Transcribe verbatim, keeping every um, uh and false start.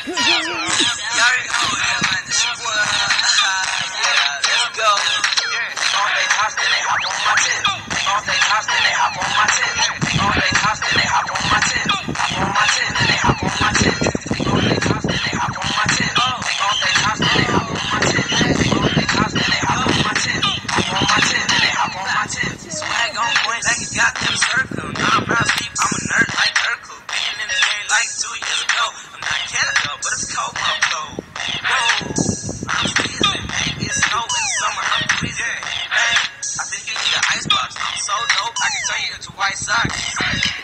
already know what it is, man. This your boy. Yeah, let's go. All they cops, then they hop on my tip. All they cops, then they hop on my tip. All they cops, then they hop on my tip. Hop on my tip, then they hop on my tip. All they cops, then they hop on my tip. All they cops, then they hop on my tip. All they cops, then they hop on my tip. Hop on my tip, then they hop on my tip. Swag on point like it got them circle. Now I'm proud sleep, I'm a nerd like Urkel. Being in the game like two years ago. I'm not Canada, but it's cold, I'm cold. Whoa, I'm freezing, man. It's snow in summer, I'm freezing. Man, I think you need an icebox. I'm so dope, I can turn you into White Sox.